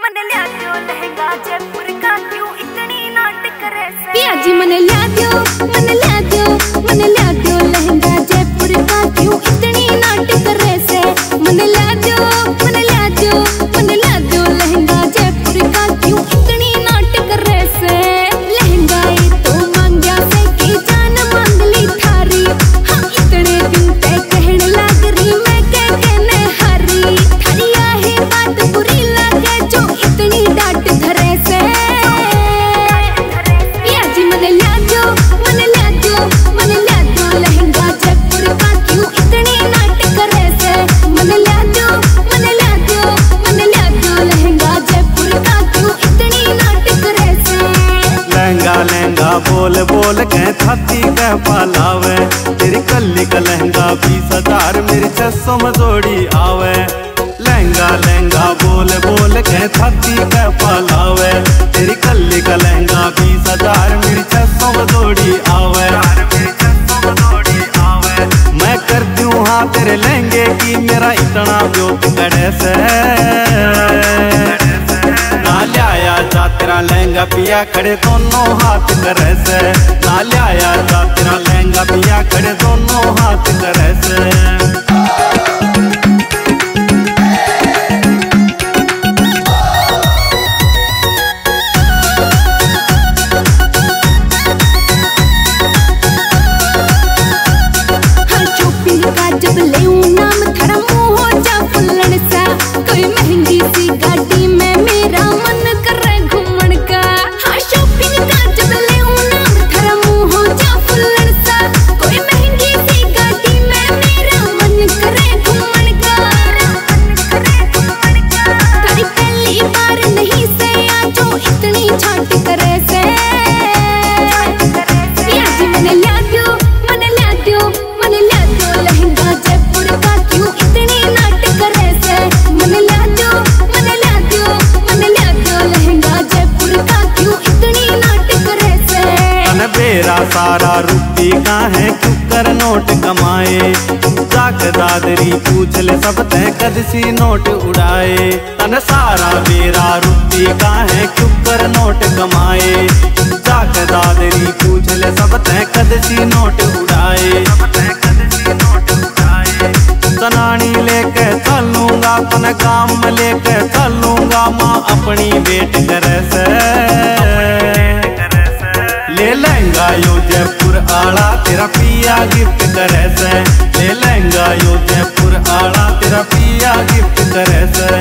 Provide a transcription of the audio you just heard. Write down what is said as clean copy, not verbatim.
मन लिया दो लहंगा जयपुर का, क्यों इतनी नाटक करे से। पिया जी मन लिया दो, मन लिया दो, मन लिया दो लहंगा जयपुर का, क्यों इतनी नाटक करे से। मन लिया दो, मन लिया दो, मन लिया दो लहंगा जयपुर का, क्यों इतनी नाटक करे से। लहंगा तो मांगया से की जान मांग ली थारी, हाँ इतने दिन ते कहने लग रही मैं कहने हारी। थारी आहे बात बुरी लगे जो इतनी डांट धरे से। पिया जी मन लिया दो, मन लिया दो, मन लिया दो लहंगा जयपुर का, क्यों इतनी नाटक करे से। मन लिया दो, मन लिया दो, मन लिया दो लहंगा जयपुर का, क्यों इतनी नाटक करे से। लहंगा लहंगा बोल बोल के छाती कह पालावे, तेरी कली का लहंगा 20,000 मेरी 600 में जोड़ी आवे। लहंगा लहंगा बोल बोल के छाती कह पालावे, तेरी कली का लहंगा 20,000 मेरी 600 में जोड़ी आवे। मैं करती हूँ हाँ तेरे लहंगे की, मेरा इतना ब्योत करे से। ना लिया जा तेरा लहंगा पिया खड़े दोनों हाथ करे से। ना लिया जा तेरा लहंगा पिया खड़े दोनों हाथ करे से। जब लेऊं नाम थारा मुंह हो जा फुल्लण सा, कोई महंगी सी गाड़ी में मेरा मन करे घूमन का। हाँ शॉपिंग का जब लेऊं नाम थारा मुंह हो जा फुल्लण सा, कोई महंगी सी गाड़ी में मेरा मन करे घूमन का। तारी पहली बार नहीं से आजो इतनी छाट करे से। पिया जी मन लिया दो, मन लिया दो, मन लिया दो लहंगा जयपुर का, क्यों इतनी नाटक करे से। मन लिया दो, मन लिया दो, मन लिया दो लहंगा जयपुर का, क्यों इतनी नाटक करे से। तन बेरा सारा रुपी का है क्यों कर नोट कमाए, जाक दादरी पूछ ले सब तय कद सी नोट उड़ाए। तन सारा बेरा रुपी का है क्यों कर नोट कमाए, जाक दादरी पूछ ले सब तय कद सी नोट उड़ाए। तनानी लेके चलूंगा तन काम लेके चलूंगा, माँ अपनी वेट करे से। ले लहंगा यो जयपुर आला तेरा पिया गिफ्ट करे से। ले लहंगा यो जयपुर आला तेरा पिया गिफ्ट करे से।